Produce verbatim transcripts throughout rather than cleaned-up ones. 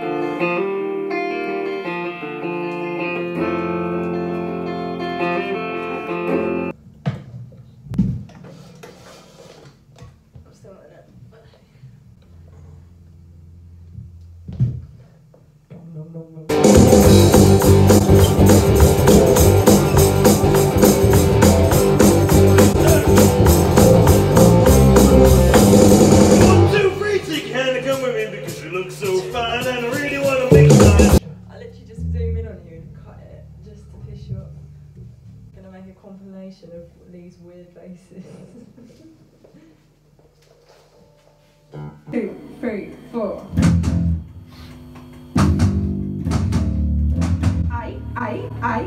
Compilation of these weird faces. Two, three, four. I, I, I.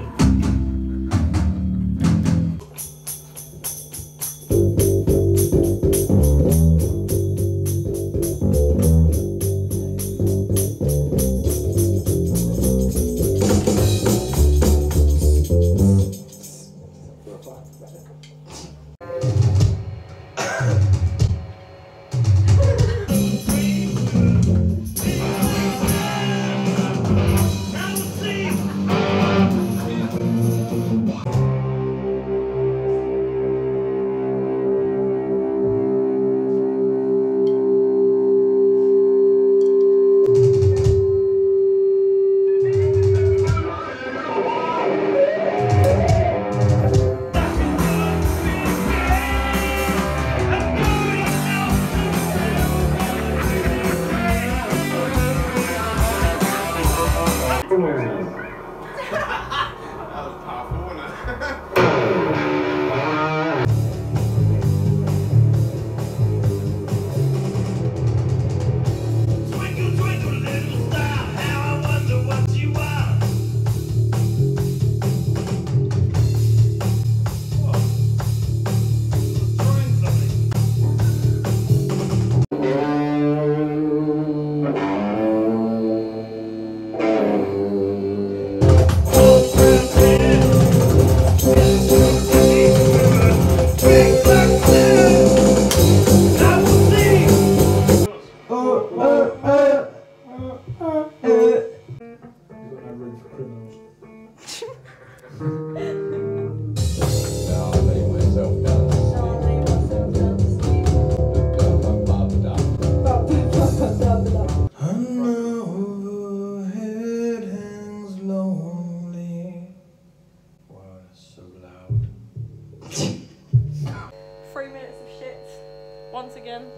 Three minutes of shit. Once again.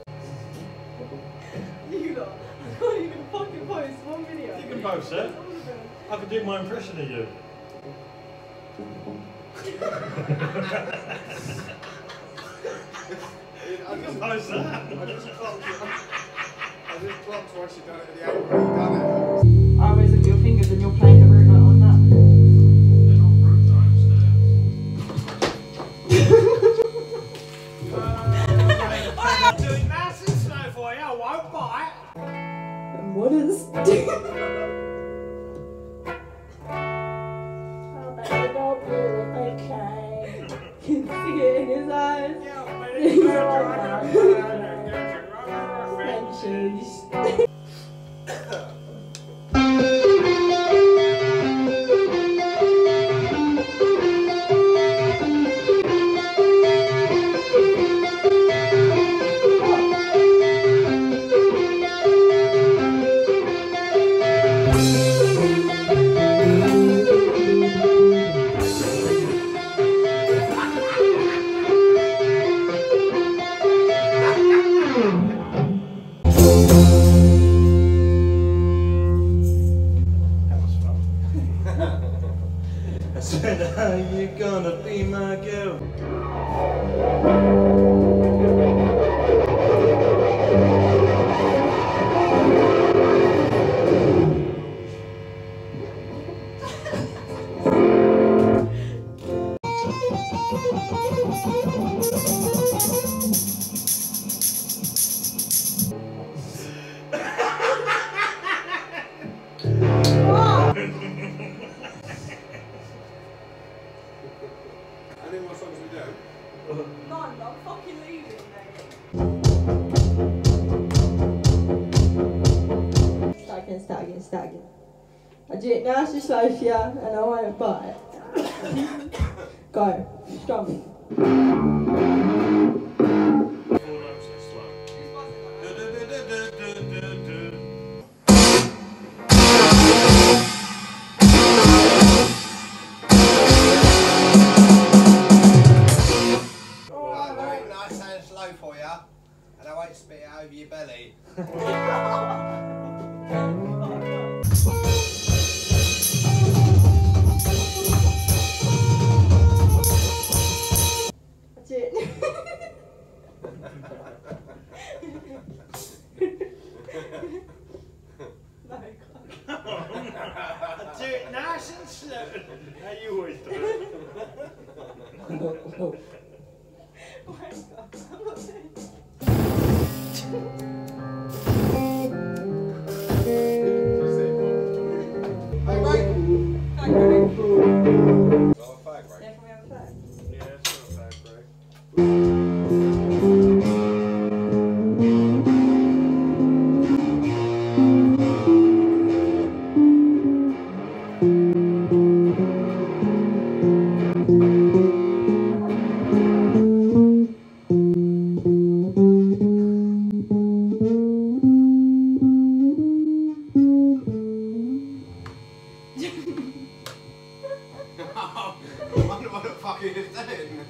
You lot. I can't even fucking post one video. You can post it. I can do my impression of you. I can post that. I just clocked I just clocked once you done it at the angle you done it. I always look at your fingers and you're playing the root note on that. They're not root notes, they're... I'm doing maths and snow for you, I won't bite. And what is... Oh, baby, don't do it, okay. You can see it in his eyes. Benches. I said, are you gonna be my girl? How many more songs we do? None. fucking stag. I do it now, she's Sophia, and I won't buy it. Go. Strum. For you, and I won't spit it over your belly. That's it. No, I can't. Do it nice and slow. How you always do it. Oh my God, I'm not doing it. Fag break? Fag break. Oh, a fag break. Yeah, can we have a fag? Yeah, it's not a fag break. I wonder what the fuck he is doing.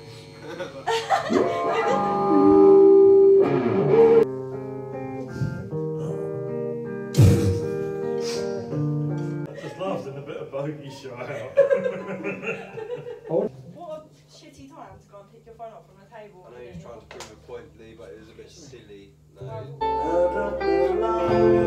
I just laughed in a bit of bogey shot out. What a shitty time to go and pick your phone up from the table. I know he was trying to prove a point, Lee, but it was a bit silly. No. Oh.